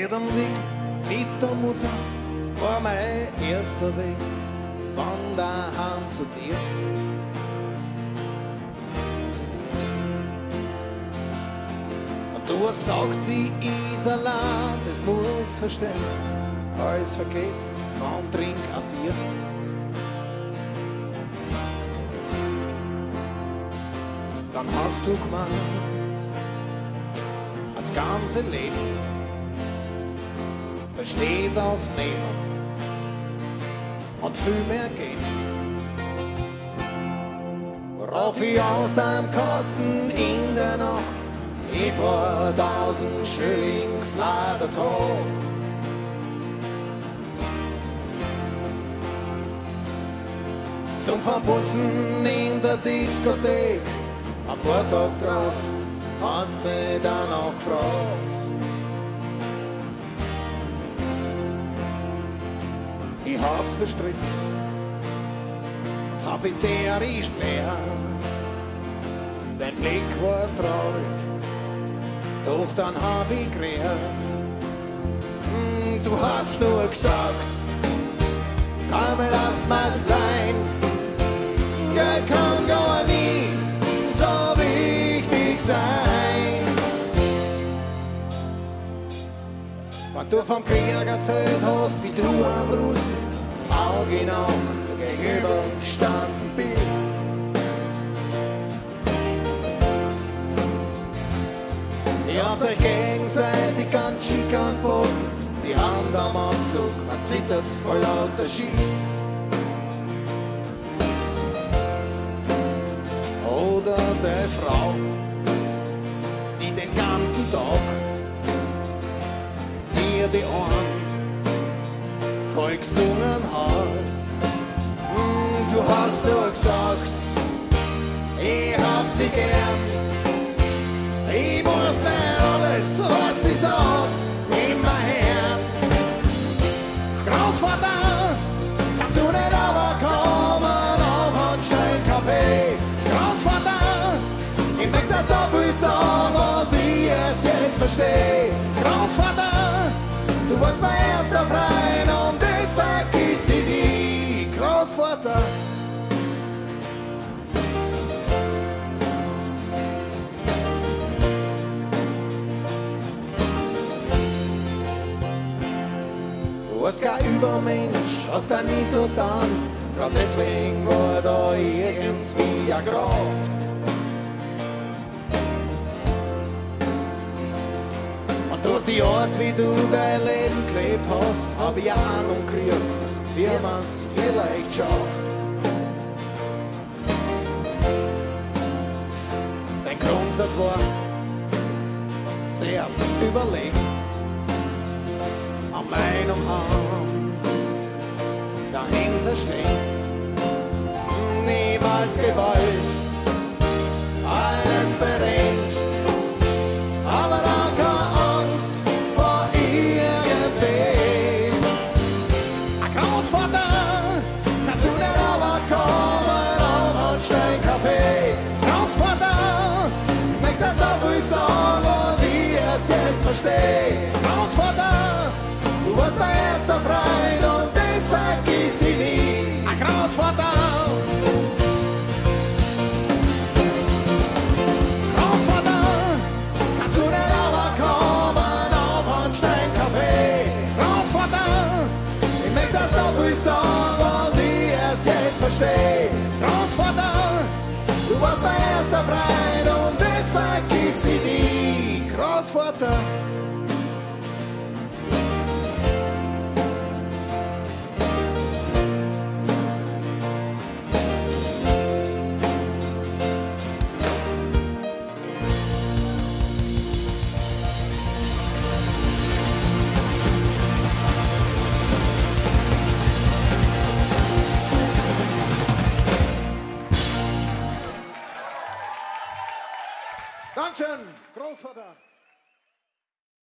jedem Weg mit der Mutter war mein erster Weg von daheim zu dir. Und du hast gesagt, sie ist allein, das musst verstehen. Alles vergeht, komm, trink ein Bier. Dann hast du gemeint, das ganze Leben besteht aus Nehmen und viel mehr geben. Worauf ich aus deinem Kasten in der Nacht ein paar tausend Schilling gefladert hab. Zum Verputzen in der Diskothek, ein paar Tage drauf hast mich dann auch gefragt. Ich hab's bestritten und hab hysterisch blärt. Dein Blick war traurig, doch dann hab ich geredet. Du hast nur gesagt, komm, lass mal's bleiben. Geld kann gar nie so wichtig sein. Wenn du vom Krieg erzählt hast, wie du am Russen Auge in Auge gegenüber gestanden bist. Ihr habt euch gegenseitig ganz schick angeboten, die Hand am Anzug hat zittert vor lauter Schieß. Oder der Frau, die den ganzen Tag dir die Ohren voll gesungen hat. Du hast nur gesagt, ich hab sie gern. Ich muss nicht alles, was sie sagt, immer her. Großvater, kannst du nicht aber kommen auf einen schnellen Kaffee? Großvater, ich möchte das so viel sagen, was ich erst jetzt verstehe. Großvater, du warst mein erster Freund und das vergiss ich nie. Großvater. Du warst kein Übermensch, hast da nie so getan. Grad deswegen war da irgendwie eine Kraft. Und durch die Art, wie du dein Leben gelebt hast, hab ich Ahnung gekriegt, wie man's vielleicht schafft. Dein Grundsatz war, zuerst überlegen, an meinem Arm dahinter stehen. Niemals Gewalt, alles bereit, aber dann keine Angst vor irgendwem. Ein Großvater, kannst du nicht aber kommen auf einen schnellen Kaffee? Großvater, ich möchte das so viel sagen, was ich erst jetzt verstehe. Großvater, du warst mein erster Freund und das vergiss ich nie. Ein Großvater. Großvater, kannst du nicht aber kommen auf einen schnellen Kaffee? Großvater, ich möchte das so viel sagen, was ich erst jetzt verstehe. Großvater, du warst mein erster Freund und das vergiss ich nie. Großvater. Dankeschön, Großvater.